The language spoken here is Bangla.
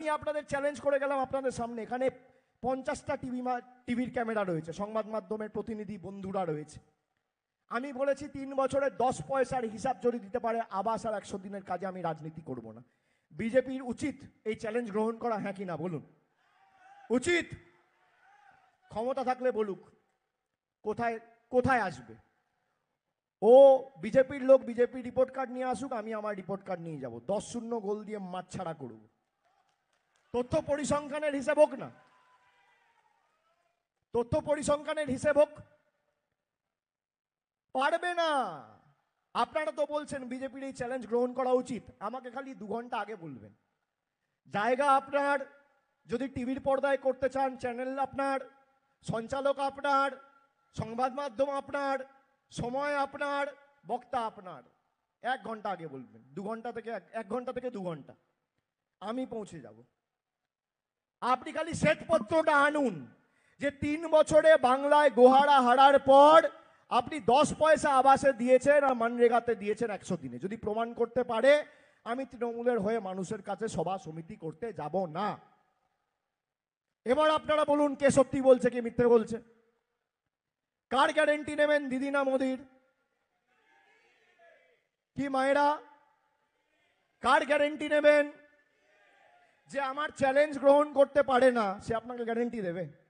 আমি আপনাদের চ্যালেঞ্জ করে গেলাম আপনাদের সামনে, এখানে 50টা টিভির ক্যামেরা রয়েছে, সংবাদ মাধ্যমের প্রতিনিধি বন্ধুরা রয়েছে। আমি বলেছি 3 বছরে 10 পয়সার হিসাব যদি দিতে পারে আবাস আর 100 দিনের কাজে আমি রাজনীতি করব না। বিজেপির উচিত এই চ্যালেঞ্জ গ্রহণ করা, হ্যাঁ কি না বলুন? উচিত? ক্ষমতা থাকলে বলুক কোথায় কোথায় আসবে। ও বিজেপির লোক, বিজেপি রিপোর্ট কার্ড নিয়ে আসুক, আমি আমার রিপোর্ট কার্ড নিয়ে যাব, 10-0 গোল দিয়ে মাঠ ছাড়া করব। তথ্য পরিসংখ্যানের হিসেব হোক না, তথ্য পরিসংখ্যানের হিসেব হোক। পারবে না। আপনারা তো বলছেন বিজেপির এই চ্যালেঞ্জ গ্রহণ করা উচিত, আমাকে খালি 2 ঘন্টা আগে বলবেন। জায়গা আপনার, যদি টিভির পর্দায় করতে চান চ্যানেল আপনার, সঞ্চালক আপনার, সংবাদ মাধ্যম আপনার, সময় আপনার, বক্তা আপনার। 1 ঘন্টা আগে বলবেন, 2 ঘন্টা থেকে 1 ঘন্টা থেকে 2 ঘন্টা আমি পৌঁছে যাব। আপনি খালি শ্বেতপত্রটা আনুন যে 3 বছরে বাংলায় গোহারা হারার পর আপনি 10 পয়সা আবাসে দিয়েছেন আর মানরেগাতে দিয়েছেন 100 দিনে। যদি প্রমাণ করতে পারে, আমি তৃণমূলের হয়ে মানুষের কাছে সভা সমিতি করতে যাব না। এবার আপনারা বলুন কে সত্যি বলছে কি মিথ্যে বলছে? কার গ্যারেন্টি নেবেন, দিদি না মোদির? কি মায়েরা, কার গ্যারেন্টি নেবেন? যে আমার চ্যালেঞ্জ গ্রহণ করতে পারে না সে আপনাকে গ্যারেন্টি দেবে?